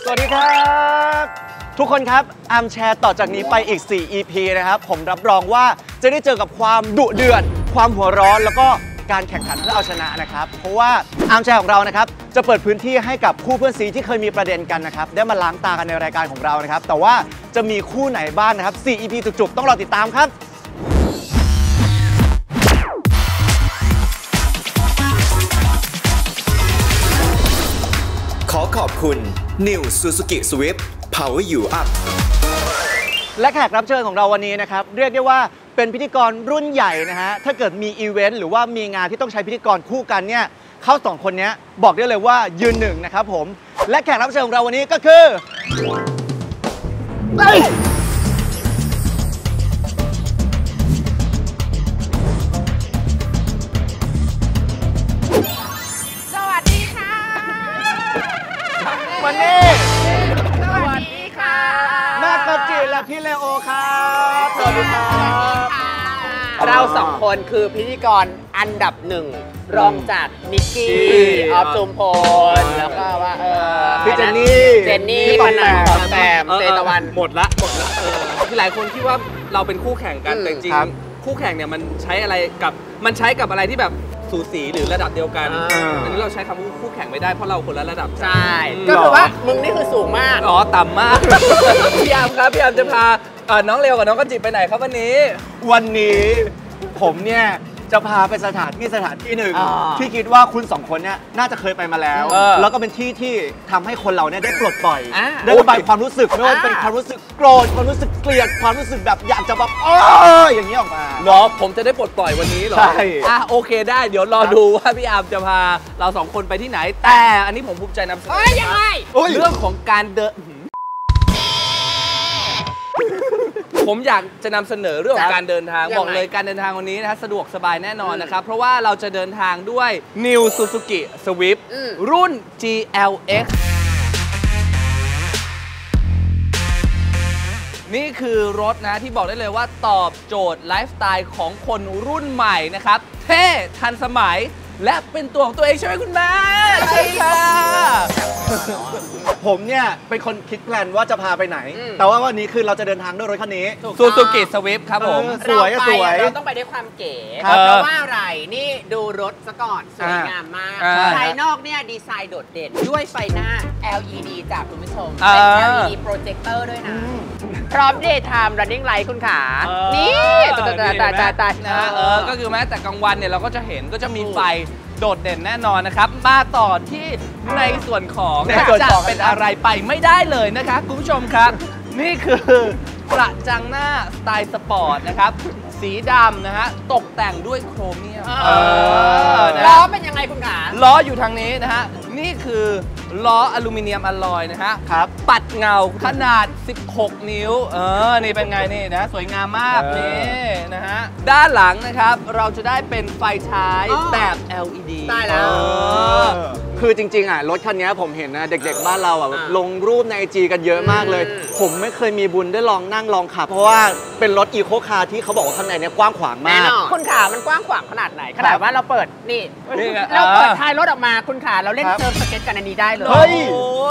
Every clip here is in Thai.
วัสดีครับทุกคนครับอาร์มแชร์ต่อจากนี้ไปอีก4 EP นะครับผมรับรองว่าจะได้เจอกับความดุเดือดความหัวร้อนแล้วก็การแข่งขันเพื่อเอาชนะนะครับเพราะว่าอาร์มแชร์ของเรานะครับจะเปิดพื้นที่ให้กับคู่เพื่อนซีที่เคยมีประเด็นกันนะครับได้มาล้างตากันในรายการของเรานะครับแต่ว่าจะมีคู่ไหนบ้างนะครับ4 EP จุกๆต้องรอติดตามครับขอขอบคุณ New Suzuki Swift Power You Up และแขกรับเชิญของเราวันนี้นะครับเรียกได้ว่าเป็นพิธีกรรุ่นใหญ่นะฮะถ้าเกิดมีอีเวนต์หรือว่ามีงานที่ต้องใช้พิธีกรคู่กันเนี่ยเขาสองคนนี้บอกได้เลยว่ายืนหนึ่งนะครับผมและแขกรับเชิญของเราวันนี้ก็คือวันนี้สวัสดีค่ะแม่กจิและพี่เลโอครับสวัสดีครับเราสองคนคือพิธีกรอันดับหนึ่งรองจากนิกกี้ออฟจุมพลแล้วก็ว่าพี่เจนนี่ปนันท์แซมเตตะวันหมดละคือหลายคนคิดว่าเราเป็นคู่แข่งกันแต่จริงคู่แข่งเนี่ยมันใช้อะไรกับอะไรที่แบบสูสีหรือระดับเดียวกันอันนี้เราใช้คำว่าคู่แข่งไม่ได้เพราะเราคนละระดับใช่ก็คือว่ามึงนี่คือสูงมากต่ำมากพี่อาร์มครับพี่อาร์มจะพาน้องเลวกับน้องกจิไปไหนครับวันนี้ผมเนี่ยจะพาไปสถานที่หนึ่งที่คิดว่าคุณสองคนเนี่ยน่าจะเคยไปมาแล้วแล้วก็เป็นที่ที่ทำให้คนเราเนี่ยได้ปลดปล่อยได้ระบายความรู้สึกไม่ว่าเป็นความรู้สึกโกรธความรู้สึกเกลียดความรู้สึกแบบอยากจะแบบอย่างนี้ออกมาเหรอผมจะได้ปลดปล่อยวันนี้เหรอใช่โอเคได้เดี๋ยวรอดูว่าพี่อาร์มจะพาเราสองคนไปที่ไหนแต่อันนี้ผมภูมิใจนำเสนอยังไงเรื่องของการเดินผมอยากจะนำเสนอเรื่องของการเดินทางบอกเลยการเดินทางวันนี้นะสะดวกสบายแน่นอนนะครับเพราะว่าเราจะเดินทางด้วย New Suzuki Swift รุ่น GLX นี่คือรถนะที่บอกได้เลยว่าตอบโจทย์ไลฟ์สไตล์ของคนรุ่นใหม่นะครับเท่ทันสมัยและเป็นตัวของตัวเองใช่ไหมคุณแม่ใช่ค่ะผมเนี่ยเป็นคนคิดแพลนว่าจะพาไปไหนแต่ว่าวันนี้คือเราจะเดินทางด้วยรถคันนี้ Suzuki Swift ครับผมสวยเราต้องไปด้วยความเก๋เพราะว่าอะไรนี่ดูรถซะก่อนสวยงามมากภายนอกเนี่ยดีไซน์โดดเด่นด้วยไฟหน้า LED จากคุณผู้ชมเป็น LED โปรเจคเตอร์ด้วยนะพร้อม Daytime Running Light คุณขานี่ตายก็คือแม้แต่กลางวันเนี่ยเราก็จะเห็นก็จะมีไฟโดดเด่นแน่นอนนะครับมาต่อที่ในส่วนของจะเป็นอะไรไปไม่ได้เลยนะคะคุณผู้ชมครับนี่คือกระจังหน้าสไตล์สปอร์ตนะครับสีดำนะฮะตกแต่งด้วยโครเมียมล้อเป็นยังไงคุณขาล้ออยู่ทางนี้นะฮะนี่คือล้ออลูมิเนียมอลลอยนะฮะครับปัดเงาขนาด16 นิ้วนี่เป็นไงนี่นะสวยงามมากนี่นะฮะด้านหลังนะครับเราจะได้เป็นไฟท้ายแบบ LED ได้แล้วคือจริงๆรถคันนี้ผมเห็นนะเด็กๆบ้านเราลงรูปใน IG กันเยอะมากเลยผมไม่เคยมีบุญได้ลองนั่งลองขับเพราะว่าเป็นรถอีโคคาร์ที่เขาบอกว่าข้างในเนี่ยกว้างขวางมากคุณขามันกว้างขวางขนาดไหนขนาดว่าเราเปิดนี่เราเปิดท้ายรถออกมาคุณขาเราเล่นเซิร์ฟสเก็ตกันอันนี้ได้เลยเฮ้ย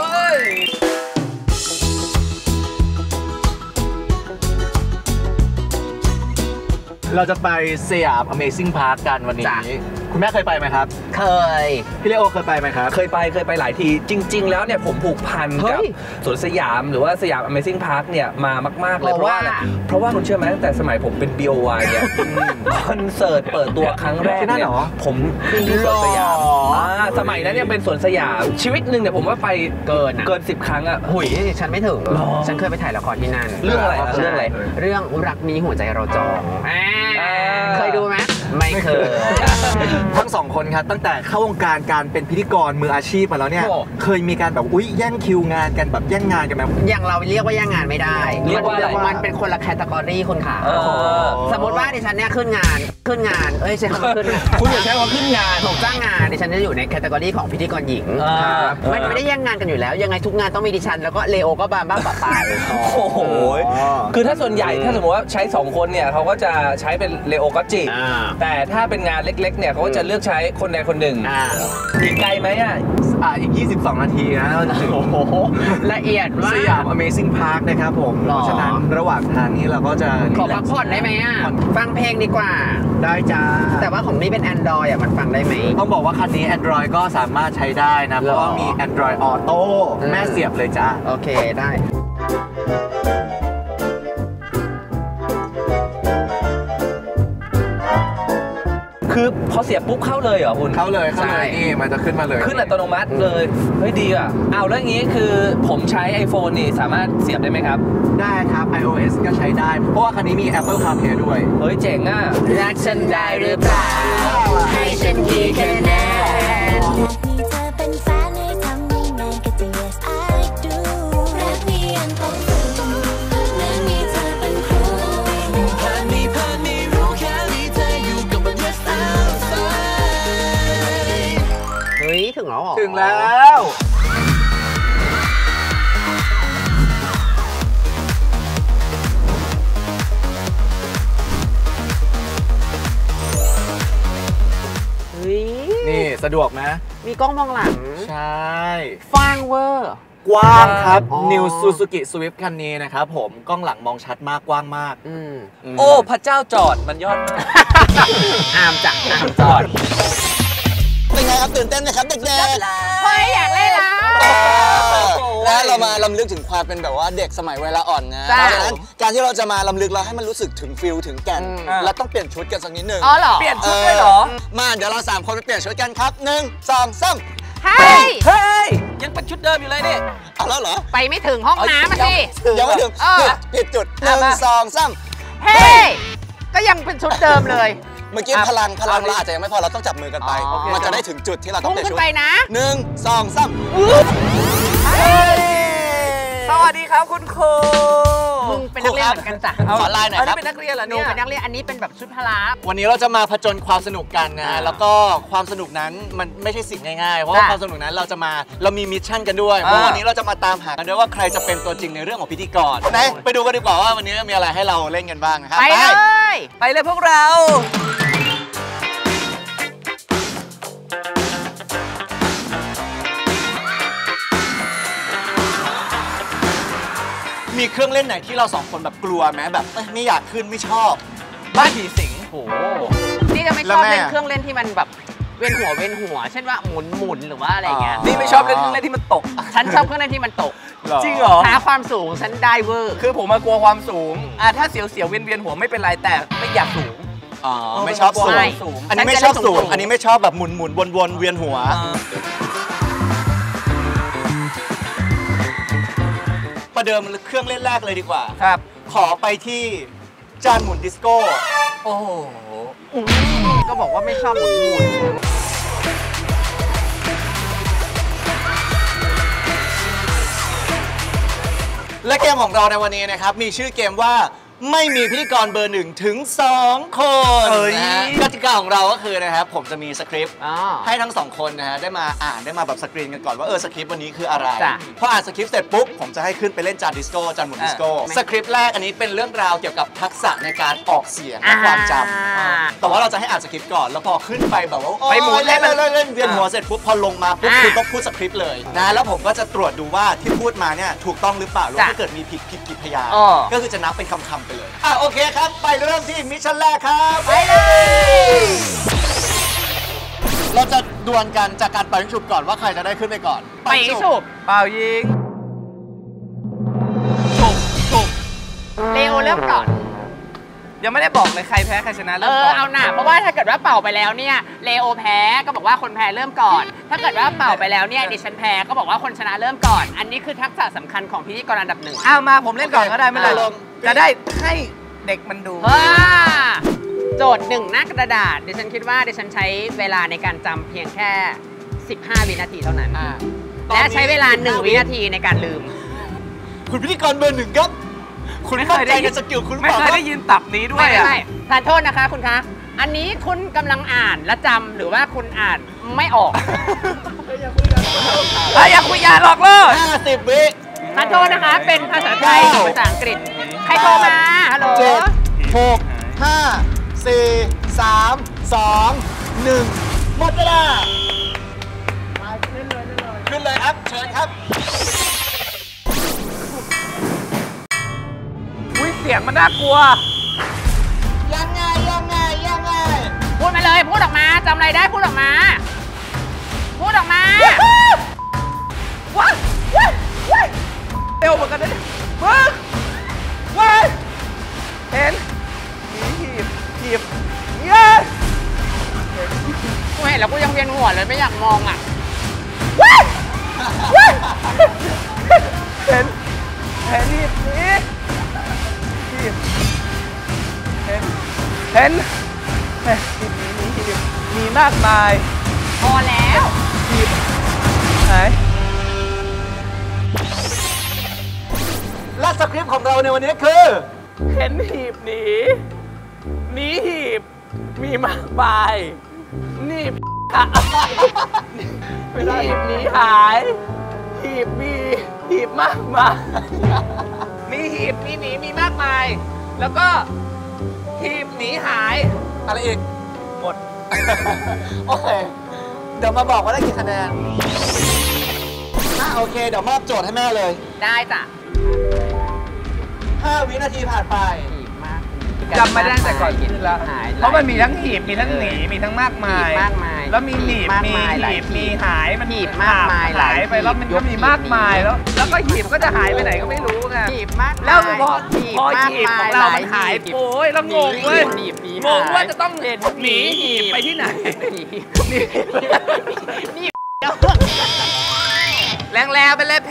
เราจะไปสยาม Amazing Park กันวันนี้คุณแม่เคยไปไหมครับเคยพี่เลโอเคยไปไหมครับเคยไปหลายทีจริงๆแล้วเนี่ยผมผูกพันกับสวนสยามหรือว่าสยาม Amazing Park เนี่ยมามากๆเลยเพราะว่าคุณเชื่อไหมตั้งแต่สมัยผมเป็น BOY เนี่ยคอนเสิร์ตเปิดตัวครั้งแรกเนี่ยผมขึ้นที่สวนสยามสมัยนั้นยังเป็นสวนสยามชีวิตหนึ่งเนี่ยผมว่าไปเกิน10 ครั้งอะหุยฉันไม่ถึงฉันเคยไปถ่ายละครที่นั่นเรื่องอะไรเรื่องรักนี้หัวใจเราจองเคยดูไหมไม่เคยทั้งสองคนครับตั้งแต่เข้าวงการเป็นพิธีกรมืออาชีพมาแล้วเนี่ยเคยมีการแบบแย่งคิวงานกันแบบแย่งงานกันไหมอย่างเราเรียกว่าแย่งงานไม่ได้เรียกว่ามันเป็นคนละแคตตากรีคนขาสมมติว่าดิฉันเนี่ยขึ้นงานใช่คำว่าขึ้นคุณอย่าใช้คำว่าขึ้นงานผมจ้างงานดิฉันจะอยู่ในแคตตากรีของพิธีกรหญิงไม่ได้แย่งงานกันอยู่แล้วยังไงทุกงานต้องมีดิฉันแล้วก็เลโอก็บ้าปายโอ้โหคือถ้าส่วนใหญ่ถ้าสมมติว่าใช้2 คนเนี่ยเขาก็จะใช้เป็นเลโอกัจจิแต่ถ้าเป็นงานเล็กๆเนี่ยเขาก็จะเลือกใช้คนใดคนหนึ่งมีไกลไหมอ่ะอีก 22 นาทีนะเราจะถึงละเอียดว่าสยาม Amazing Park นะครับผมเพราะฉะนั้นระหว่างทางนี้เราก็จะขอพักผ่อนได้ไหมอ่ะ ฟังเพลงดีกว่าได้จ้าแต่ว่าของนี่เป็น Android อ่ะมันฟังได้ไหมต้องบอกว่าคันนี้ Android ก็สามารถใช้ได้นะ เพราะว่ามี Android Auto แม่เสียบเลยจ้าโอเคได้คือพอเสียบปุ๊บเข้าเลยเหรอคุณเข้าเลยนี่มันจะขึ้นมาเลยขึ้นอัตโนมัติเลยเฮ้ยดีอ่ะอ้าวแล้วอย่างนี้คือผมใช้ iPhone นี่สามารถเสียบได้ไหมครับได้ครับ iOS ก็ใช้ได้ เพราะว่าคันนี้มี Apple CarPlay ด้วยเฮ้ยเจ๋งอ่ะรักฉันได้หรือเปล่าให้ฉันกี่คะแนนมีเธอเป็นแฟนให้ทำยังไงก็จะ yes I do รักนี้ยังต้องฝึกเหมือนมีเธอเป็นครูผ่านมีรู้แค่มีเธออยู่กับมัน yes I'm fine เฮ้ย ถึงแล้วเหรอถึงแล้วเฮ้ยนี่สะดวกไหมมีกล้องมองหลังใช่ฟังเวอร์กว้างครับอ๋อ New Suzuki Swift คันนี้นะครับผมกล้องหลังมองชัดมากกว้างมากโอ้พระเจ้าจอดมันยอดมากอามจ้ะอามจอดเป็นไงครับตื่นเต้นไหมครับเด็กเฮ้ย อยากเล่นแล้วๆและเรามาลำลึกถึงความเป็นแบบว่าเด็กสมัยเวลาอ่อนนะเพจ้ะราะฉะนั้นการที่เราจะมาลำลึกเราให้มันรู้สึกถึงฟิลถึงแก่นอืมเราต้องเปลี่ยนชุดกันสักนิดหนึ่งอ๋อเหรอเปลี่ยนชุดด้วยเหรอมาเดี๋ยวเรา3คนไปเปลี่ยนชุดกันครับ1 2 3 เฮ้ยเฮ้ยยังเป็นชุดเดิมอยู่เลยนี่เอาแล้วเหรอไปไม่ถึงห้องน้ำมาสิยังไม่ถึงเออผิดจุดอ่ะมา 1 2 3 เฮ้ย ก็ยังเป็นชุดเดิมเลยเมื่อกี้พลังเราอาจจะยังไม่พอเราต้องจับมือกันไปอ๋อมันจะได้ถึงจุดที่เราต้อพุ่งงเปลี่ยนขึ้ชุนดไปนะ 1 2 3 สวัสดีครับคุณครูมึงเป็นนักเรียนเหมือนกันจ้ะขอไลน์หน่อยครับอันนี้เป็นนักเรียนเหรอหนูเนี่ยเป็นนักเรียน อันนี้เป็นแบบชุดพละวันนี้เราจะมาผจญความสนุกกันนะ แล้วก็ความสนุกนั้นมันไม่ใช่สิ่งง่ายๆ เพราะว่าจ้ะความสนุกนั้นเรามีมิชชั่นกันด้วย เพราะวันนี้เราจะมาตามหากันด้วยว่าใครจะเป็นตัวจริงในเรื่องของพิธีกรไหนไปดูกันดีกว่าว่าวันนี้มีอะไรให้เราเล่นกันบ้างนะครับไปเลยไปเลยพวกเรามีเครื่องเล่นไหนที่เราสองคนแบบกลัวไหมแบบไม่อยากขึ้นไม่ชอบบ้านผีสิงโอ้นี่จะไม่ชแล้อวบแม่เล่นเครื่องเล่นที่มันแบบเวียนหัว เช่นว่าหมุนหรือว่าอะไรอย่างเงี้ยอ๋อนี่ไม่ชอบเล่นเครื่องเล่นที่มันตกฉันชอบเครื่องเล่นที่มันตกจริงเหรอหาความสูงฉันได้เวอร์คือผมมากลัวความสูงถ้าเสียวๆเวียนหัวไม่เป็นไรแต่ไม่อยากสูงอ๋อไม่ชอบสูงใช่อันนี้ไม่ชอบสูงอันนี้ไม่ชอบแบบหมุนวนเวียนหัว ประเดิมเครื่องเล่นแรกเลยดีกว่าครับขอไปที่จานหมุนดิสโก้โอ้โหก็บอกว่าไม่ชอบหมุนและเกมของเราในวันนี้นะครับมีชื่อเกมว่าไม่มีพิธีกรเบอร์1 ถึง 2 คนนะฮะกติกาของเราก็คือนะครับผมจะมีสคริปต์อ๋อให้ทั้ง2คนนะฮะได้มาอ่านได้มาแบบสกรีนกันก่อนว่าสคริปต์วันนี้คืออะไรจ้ะพออ่านสคริปต์เสร็จปุ๊บผมจะให้ขึ้นไปเล่นจานดิสโก้จานหมุนดิสโก้สคริปต์แรกอันนี้เป็นเรื่องราวเกี่ยวกับทักษะในการออกเสียงและความจำแต่ว่าเราจะให้อ่านสคริปต์ก่อนแล้วพอขึ้นไปแบบว่าโอ๊ยไปหมุนเล่นเวียนหัวเสร็จปุ๊บพอลงมาปุ๊บคือต้องพูดสคริปต์เลยนะแล้วผมก็จะตรวจดูว่าที่พูดมาเนี่ยถูกต้องหรือเปล่าหรือว่าถ้าเกิดมีผิดกี่พยางค์ก็คือจะนับเป็นคำๆไปเลยโอเคครับไปเริ่มที่มิชชั่นแรกครับไปเลยเราจะดวลกันจากการเป่ายิงฉุบก่อนว่าใครจะได้ขึ้นไปก่อนไปฉุบเปล่ายิงฉุบเลโอเริ่มก่อนยังไม่ได้บอกเลยใครแพ้ใครชนะเริ่มก่อนเอาหน่าเพราะว่าถ้าเกิดว่าเป่าไปแล้วเนี่ยเลโอแพ้ก็บอกว่าคนแพ้เริ่มก่อน ถ้าเกิดว่าเป่าไปแล้วเนี่ยดิฉันแพ้ก็บอกว่าคนชนะเริ่มก่อน อันนี้คือทักษะสำคัญของพิธีกรอันดับ 1 อ้าวมาผมเล่นก่อนก็ได้ไม่เป็นไรลงจะได้ให้เด็กมันดูโจทย์1หน้ากระดาษดิฉันคิดว่าดิฉันใช้เวลาในการจำเพียงแค่ 15 วินาทีเท่านั้น และใช้เวลา1 วินาทีในการลืมคุณพิธีกรเบอร์ 1ครับคุณไม่ไม่เคเคยยได้ได้ยิยินนสกิลคุณหรือไม่เปล่าเคยครับได้ยินตับนี้ด้วยไม่ทานโทษนะคะคุณคะ อันนี้คุณกำลังอ่านและจำหรือว่าคุณอ่านไม่ออกอย่าคุยอย่าหลอกล่อ 50 วิทานโทษนะคะ เป็นภาษาไทยกับภาษาอังกฤษ ใครโทรมา ฮัลโหล 7 6 5 4 3 2 1 หมดเวลาขึ้นเลยครับ เชิญครับอุ้ยเสียงมันน่ากลัวยังไงพูดมาเลย พูดออกมาจำอะไรได้พูดออกมา พูดออกมาว้ายเร็วเหมือนกันนะมึงว้ายเห็นหีบเย้กูเห็นแล้วกูยังเวียนหัวเลยไม่อยากมองอ่ะเห็นหีบนี้เห็นมีมากมายพอแล้วหีบไหนและสคริปต์ของเราในวันนี้คือเห็นหีบหนีหีบมีมากมายนี่หีบหนีหายหีบมีหีบมากมายมีหีบมีหนีมีมากมาย แล้วก็หีบหนีหายอะไรอีกหมดโอเค เดี๋ยวมาบอกว่าได้กี่คะแนนโอเค เดี๋ยวมอบโจทย์ให้แม่เลยได้จ้ะ 5 วินาทีผ่านไปหีบมากจำไม่ได้ตั้งแต่ก่อนขึ้นแล้วหายเพราะมันมีทั้งหีบมีทั้งหนีมีทั้งมากมายหีบมากมายแล้วมีหนีบมากมีมายหลายหีบมีหีบหายมันหีบมากมายหลายหายไปแล้วมันหีบก็มีมากมายยกหีบแล้วก็หีบก็จะหายไปไหนก็ไม่รู้ไงหีบมากมายแล้วพอหีบพอมากหีบของมายเราหลมันหายหีบโอ้ยแล้วงงเว้ยหีบหนีงงว่าหายจะต้องหนีหีบไปที่ไหนนี่แรงๆไปเลยเพ่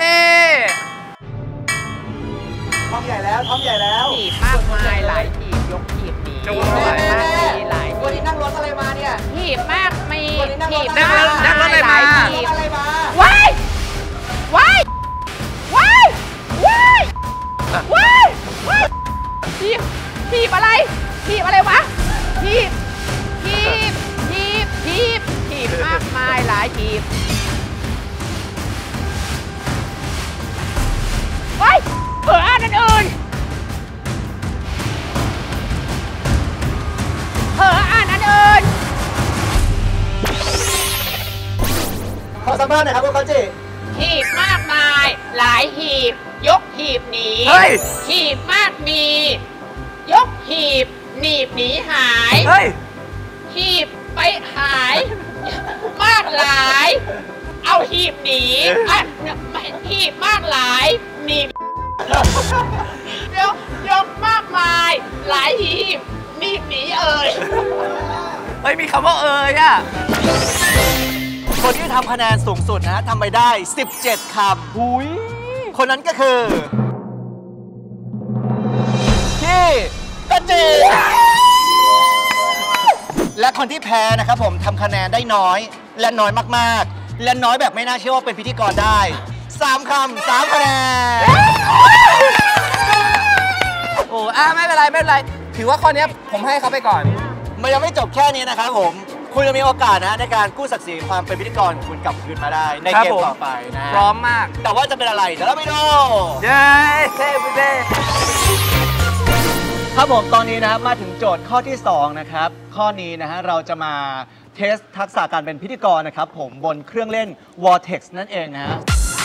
ท้องใหญ่แล้วท้องใหญ่แล้วหีบมากมายหลายหีบยกหีบหนีจะว่าอะไรมากมายหลายวันนี้นั่งรถอะไรมาเนี่ยหีบมากมีวันนี้นั่งรถหีบนั่งรถอะไรมาหลยนั่หีงบอะไรมาว้ายว้ายว้ายว้ายว้ายว้ายหีบอะไรหีบอะไรวะหีบมากมายหลายหีบว้ายเผลออ่านอันอื่นเผลออ่านอันอื่นขอสัมภาษณ์หน่อยครับพวกเขาจิหีบมากมายหลายหีบยกหีบหนีเฮ้ยหีบมากมียกหีบหนีบหนีหายเฮ้ยหีบไปหาย มากหลาย เอาหีบหนีหีบมากหลายหนีบยกมากมายหลายหีบหนีบหนีเอ่ยเฮ้ยมีคำว่าอ่ะคนที่ทำคะแนนสูงสุดนะทำไปได้ 17 คำหุยคนนั้นก็คือพี่กระจิและคนที่แพ้นะครับผมทำคะแนนได้น้อยและน้อยมากๆ และน้อยแบบไม่น่าเชื่อว่าเป็นพิธีกรได้ 3 คำ 3 คะแนนโอ้ไม่เป็นไรถือว่าข้อนี้ผมให้เขาไปก่อนมันยังไม่จบแค่นี้นะครับผม คุณจะมีโอกาสนะในการกู้ศักดิ์ศรีความเป็นพิธีกรคุณกลับคืนมาได้ในครับเกมผมต่อไปนะพร้อมมากแต่ว่าจะเป็นอะไรเดี๋ยวเราไปดูเย้เท่เท่ครับผมตอนนี้นะครับมาถึงโจทย์ข้อที่ 2 นะครับ ข้อนี้นะฮะเราจะมาเทสทักษะการเป็นพิธีกรนะครับผมบนเครื่องเล่น Vortex นั่นเองนะฮะ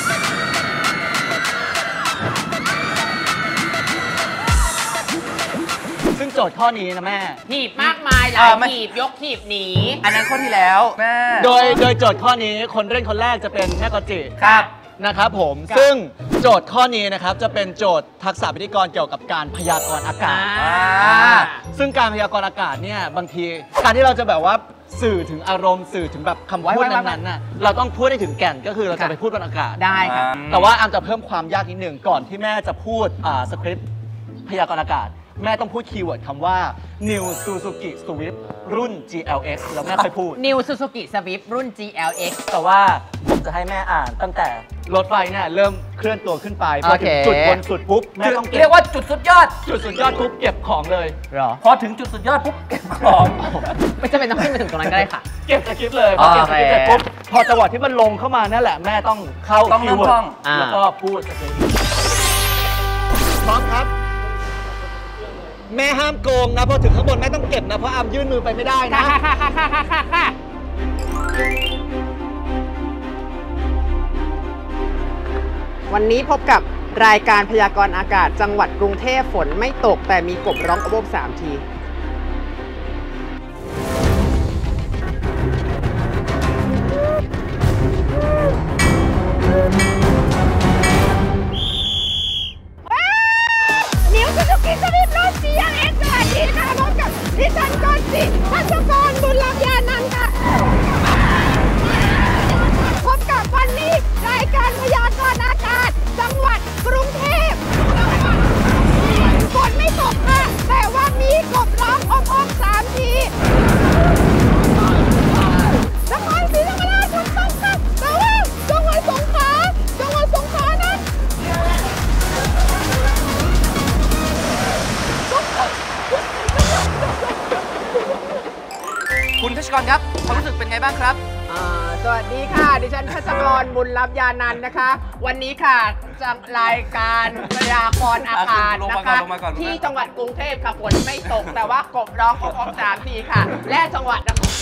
ซึ่งโจทย์ข้อนี้นะแม่หีบมากมายหลายหีบยกหีบหนีอันนั้นข้อที่แล้วแม่โดยโจทย์ข้อนี้คนเล่นคนแรกจะเป็นแม่กอจิครับนะครับผมซึ่งโจทย์ข้อนี้นะครับจะเป็นโจทย์ทักษะพิธีกรเกี่ยวกับการพยากรณ์อากาศ ซึ่งการพยากรณ์อากาศเนี่ยบางทีการที่เราจะแบบว่าสื่อถึงอารมณ์สื่อถึงแบบคำพูดนั้นๆน่ะเราต้องพูดให้ถึงแก่นก็คือเราจะไปพูดบนอากาศได้ค่ะแต่ว่าอามจะเพิ่มความยากนิดหนึ่งก่อนที่แม่จะพูดสคริปต์พยากรณ์อากาศ แม่ต้องพูดคีย์เวิร์ดคำว่า New Suzuki Swift รุ่น GLX แล้วแม่ค่อยพูด New Suzuki Swift รุ่น GLX แต่ว่าผมจะให้แม่อ่านตั้งแต่รถไฟเนี่ยเริ่มเคลื่อนตัวขึ้นไปพอถึงโอเคจุดบนสุดปุ๊บแม่ต้องเรียกว่าจุดสุดยอดจุดสุดยอดปุ๊บเก็บของเลยเหรอพอถึงจุดสุดยอดปุ๊บเก็บของไม่จำเป็นต้องขึ้นไปถึงตรงนั้นก็ได้ค่ะเก็บสคริปต์เลยพอเก็บสคริปต์เสร็จโอเคปุ๊บพอจังหวะที่มันลงเข้ามานั่นแหละแม่ต้องเข้าต้องคีเริ่ย์มเวิท่ร์องดแล้วก็พูดสคริปต์พร้อมครับ แม่ห้ามโกงนะพอถึงข้างบนแม่ต้องเก็บนะเพราะอามยื่นมือไปไม่ได้นะค่ะวันนี้พบกับรายการพยากรณ์อากาศจังหวัดกรุงเทพฝนไม่ตกแต่มีกบร้องอบๆ3 ทีนิวซูซูกิสวิฟต์รถ GLX สวัสดีค่ะพบกับดิฉันกอนจิพัชกรบุญรับยานันท์ค่ะพบกับวันนี้รายการพยากรณ์อากาศจังหวัดกรุงเทพฝนไม่ตกค่ะแต่ว่ามีกบร้องอบๆ3 ทีนครศรีธรรมราชฝนตกค่ะแต่ว่าจังหวัดสงขลานั้นคุณทัชกรครับความรู้สึกเป็นไงบ้างครับสวัสดีค่ะดิฉันพัชกรบุญรับยานันท์นะคะวันนี้ค่ะจากรายการพยากรณ์อากาศนะคะที่จังหวัดกรุงเทพค่ะฝนไม่ตกแต่ว่ากบร้องอบๆ3 ทีค่ะและจังหวัดนคร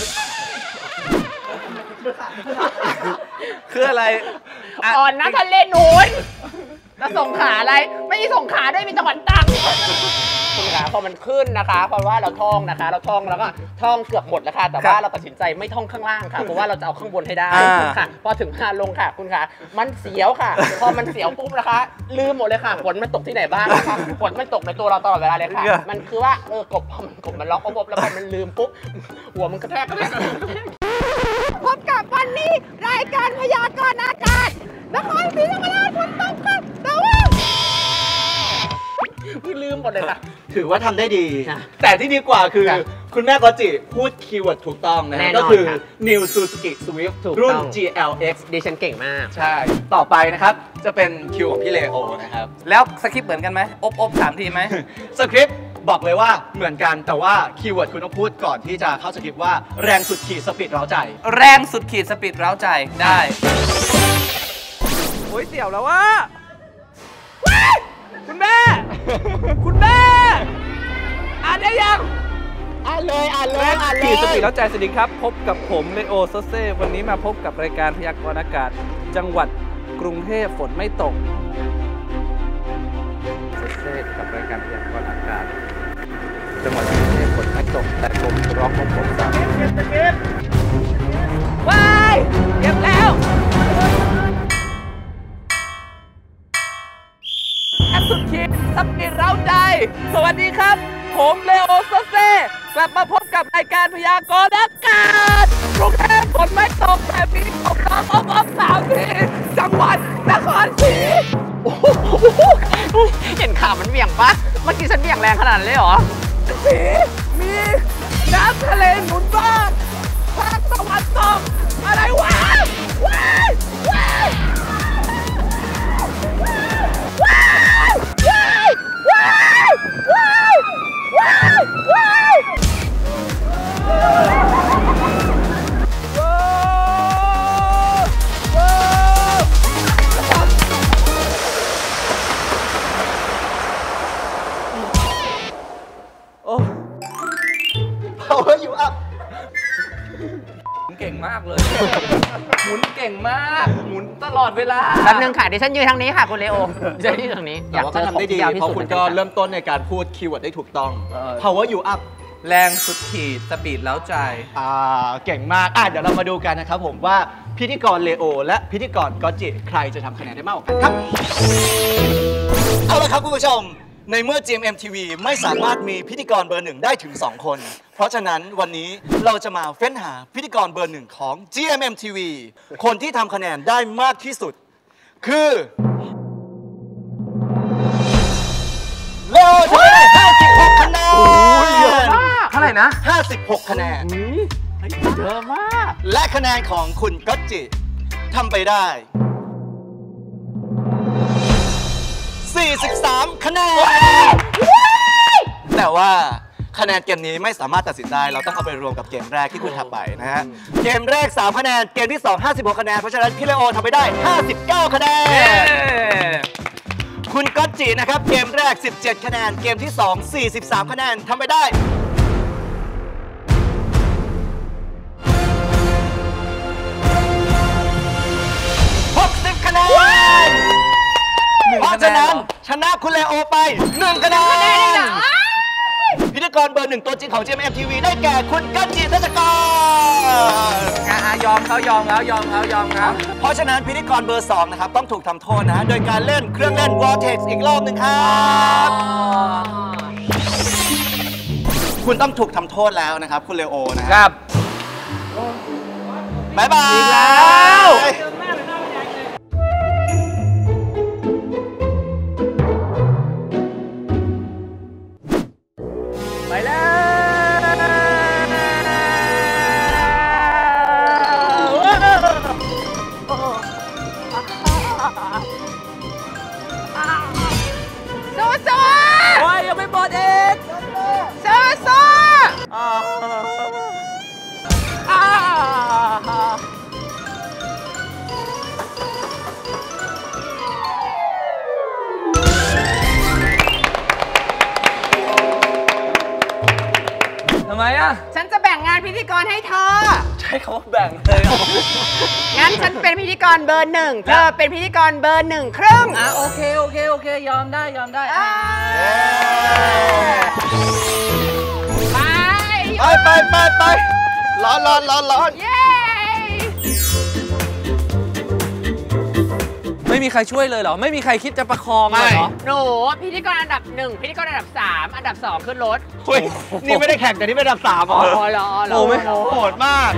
คืออะไรอ่อนนะทะเลนูนแล้วสงขลาอะไรไม่มีสงขลาด้วยมีจังหวัดตรังคุณขาพอมันขึ้นนะคะเพราะว่าเราท่องนะคะเราท่องแล้วก็ท่องเกือบหมดแล้วค่ะแต่ว่าเราตัดสินใจไม่ท่องข้างล่างค่ะเพราะว่าเราจะเอาข้างบนให้ได้ค่ะพอถึงมาลงค่ะคุณขามันเสียวค่ะพอมันเสียวปุ๊บนะคะลืมหมดเลยค่ะฝนมันตกที่ไหนบ้างนะคะฝนมันตกในตัวเราตลอดเวลาเลยค่ะมันคือว่ากบมันร้องอบๆแล้วพอมันลืมปุ๊บหัวมันกระแทกพบกับวันนี้รายการพยากรณ์อากาศนครศรีธรรมราชฝนตกค่ะแต่ว่าพี่ลืมหมดเลยค่ะถือว่าทำได้ดี แต่ที่ดีกว่าคือคุณแม่กอจิพูดคีย์เวิร์ดถูกต้องนะก็คือ New Suzuki Swift รุ่น GLX ดิฉันเก่งมากใช่ ต่อไปนะครับจะเป็นคิวของพี่เลโอนะครับแล้วสคริปต์เหมือนกันไหมอบ3 ทีไหมสคริปต์บอกเลยว่าเหมือนกันแต่ว่าคีย์เวิร์ดคุณต้องพูดก่อนที่จะเข้าสคริปต์ว่าแรงสุดขีดสปีดเร้าใจแรงสุดขีดสปีดเร้าใจได้โอ้ยเสี่ยวแล้วว่าคุณแม่อ่านได้ยังอ่านเลยขีดสปีดเร้าใจสวัสดีครับพบกับผมเลโอโซเซ่วันนี้มาพบกับรายการพยากรณ์อากาศจังหวัดกรุงเทพฝนไม่ตกโซเซ่กับรายการพยากรณ์อากาศจังหวัดกรุงเทพฝนไม่ตกแต่ลมร้องของผมสามว้ายเก็บแล้วสุดขีดสปีดเร้าใจสวัสดีครับผมเลโอโซเซ่กลับมาพบกับรายการพยากรณ์อากาศกรุงเทพฝนไม่ตกแต่มีฝนร้องอบๆ3 ทีจังหวัดนครศรีเห็นข่าวมันเหวี่ยงปะเมื่อกี้ฉันเหวี่ยงแรงขนาดนั้นเลยเหรอมีน้ำทะเลหนุนบ้างภาคตะวันตกอะไรวะ Power you up เก่งมากเลยหมุนเก่งมากหมุนตลอดเวลาแป๊บนึงค่ะดิฉันยืนทางนี้ค่ะคุณเลโอดิฉันยืนทางนี้แต่ว่าก็ทำได้ดีเพราะคุณก็เริ่มต้นในการพูดคีย์เวิร์ดได้ถูกต้อง Power you up แรงสุดขีดสปีดเร้าใจเก่งมากเดี๋ยวเรามาดูกันนะครับผมว่าพิธีกรเลโอและพิธีกรกอจิใครจะทำคะแนนได้มากกว่ากันครับเอาละครับคุณผู้ชมในเมื่อ GMMTV ไม่สามารถมีพิธีกรเบอร์ 1ได้ถึง2 คนเพราะฉะนั้นวันนี้เราจะมาเฟ้นหาพิธีกรเบอร์ 1ของ GMMTV คนที่ทำคะแนนได้มากที่สุดคือเลโอทำได้56 คะแนนเท่าไหร่นะ 56 คะแนนเยอะมากและคะแนนของคุณก๊อตจิทำไปได้43 คะแนนแต่ว่าคะแนนเกมนี้ไม่สามารถตัดสินได้เราต้องเอาไปรวมกับเกมแรกที่คุณทำไปนะฮะเกมแรก3 คะแนนเกมที่2 56 คะแนนเพราะฉะนั้นพี่เลโอทำไปได้59 คะแนนคุณก๊อตจินะครับเกมแรก17 คะแนนเกมที่2 43 คะแนนทำไปได้60 คะแนนราะฉะนั้นชนะคุณเลโอไป1 คะแนนพิธีกรเบอร์ 1ตัวจริงของ GMMTV ได้แก่คุณกัจจิทัชกรยอมเขายอมแล้วยอมเขาเพราะฉะนั้นพิธีกรเบอร์ 2นะครับต้องถูกทำโทษนะฮะโดยการเล่นเครื่องเล่น Vortex อีกรอบหนึ่งครับคุณต้องถูกทำโทษแล้วนะครับคุณเลโอนะครับบ๊ายบายอีกแล้วไปแล้วโอ้ยยังไม่หมดอีกทำไมอ่ะฉันจะแบ่งงานพิธีกรให้เธอใช้คำว่าแบ่งเลยงั้นฉันเป็นพิธีกรเบอร์ 1เธอเป็นพิธีกรเบอร์ 1 ครึ่งโอเคยอมได้ไปร้อนเย้ไม่มีใครช่วยเลยเหรอไม่มีใครคิดจะประคองเลยเหรอหนูพิธีกรอันดับ 1พิธีกรอันดับ 3อันดับ 2ขึ้นรถนี่ไม่ได้แข่งแต่นี่เป็นอันดับ 3 อ๋อโอ้ไม่โหดมาก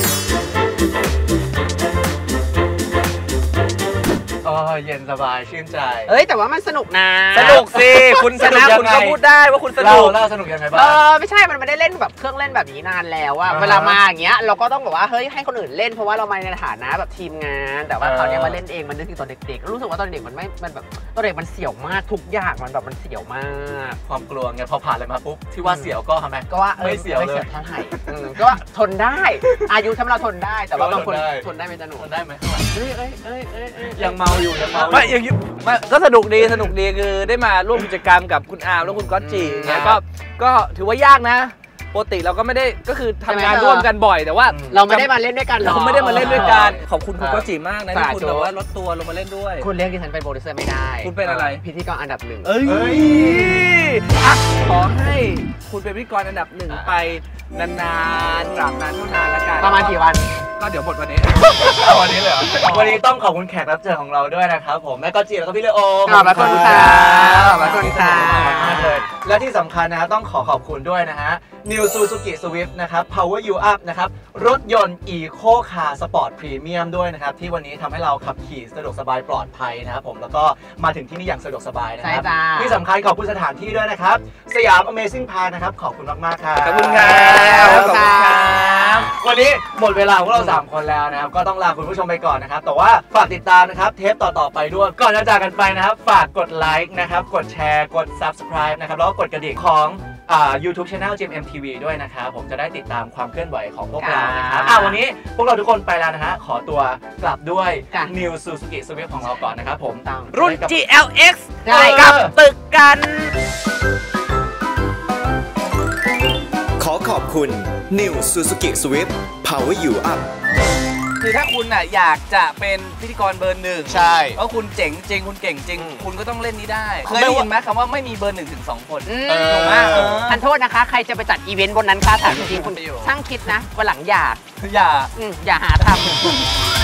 เย็นสบายชื่นใจแต่ว่ามันสนุกนะสนุกสิคุณชนะคุณก็พูดได้ว่าคุณสนุกเล่าสนุกยังไงบ้างไม่ใช่มันไม่ได้เล่นแบบเครื่องเล่นแบบนี้นานแล้วอะเวลามาอย่างเงี้ยเราก็ต้องแบบว่าเฮ้ยให้คนอื่นเล่นเพราะว่าเรามาในฐานะแบบทีมงานแต่ว่าคราวนี้มาเล่นเองมันนึกถึงตอนเด็กๆรู้สึกว่าตอนเด็กมันแบบตอนเด็กมันเสี่ยวมากทุกอย่างมันเสี่ยวมากความกลัวไงพอผ่านอะไรมาปุ๊บที่ว่าเสี่ยวก็ทำไมก็ว่าไม่เสี่ยวเลยเท่าไหร่ก็ว่าทนได้อายุทำเราทนได้แต่ว่าบางคนทนได้ไม่จะหนุทนได้ไหมยังเมาอยู่ไม่ก็สนุกดีคือได้มาร่วมกิจกรรมกับคุณอาร์มและคุณก๊อตจีเนี่ยก็ถือว่ายากนะปกติเราก็ไม่ได้ก็คือทำงานร่วมกันบ่อยแต่ว่าเราไม่ได้มาเล่นด้วยกันเราไม่ได้มาเล่นด้วยกันขอบคุณคุณก๊อตจีมากนะที่คุณแบบว่าลดตัวลงมาเล่นด้วยคุณเรียกดิฉันเป็นโปรดิวเซอร์ไม่ได้คุณเป็นอะไรพิธีกรอันดับ 1 ขอให้คุณเป็นพิธีกรอันดับ 1ไปนานๆตราบนานเท่านานแล้วกันประมาณกี่วันก็เดี๋ยวหมดวันนี้วันนี้เลยวันนี้ต้องขอบคุณแขกรับเชิญของเราด้วยนะครับผมแม่ก๊อตจีแล้วก็พี่เลโอขอบคุณค่ะและที่สำคัญนะต้องขอบคุณด้วยนะฮะ New Suzuki Swift นะครับ Power You Up นะครับรถยนต์ Eco Car Sport Premium ด้วยนะครับที่วันนี้ทำให้เราขับขี่สะดวกสบายปลอดภัยนะครับผมแล้วก็มาถึงที่นี่อย่างสะดวกสบายนะครับที่สำคัญขอบคุณสถานที่ด้วยนะครับสยาม Amazing Park นะครับขอบคุณมากๆครับขอบคุณครับวันนี้หมดเวลาของเรา3 คนแล้วนะครับก็ต้องลาคุณผู้ชมไปก่อนนะครับแต่ว่าฝากติดตามนะครับเทปต่อๆไปด้วยก่อนจะจากกันไปนะครับฝากกดไลค์นะครับกดแชร์กด Subscribe นะครับแล้วก็กดกระดิ่งของYouTube Channel GMMTV ด้วยนะครับผมจะได้ติดตามความเคลื่อนไหวของพวกเรานะครับวันนี้พวกเราทุกคนไปแล้วนะฮะขอตัวกลับด้วย New Suzuki Swift ของเราก่อนนะครับผมรุ่น GLX กับตึกกันขอบคุณ New Suzuki Swift Power You Up คือถ้าคุณอยากจะเป็นพิธีกรเบอร์ 1 ใช่เพราะคุณเจ๋งจริงคุณเก่งจริงคุณก็ต้องเล่นนี้ได้เคยได้ยินไหมคำว่าไม่มีเบอร์ 1 ถึง 2 คนถูกไหมทันโทษนะคะใครจะไปจัดอีเวนต์บนนั้นคะถามจริงคุณช่างคิดนะวันหลังอย่าหาทำ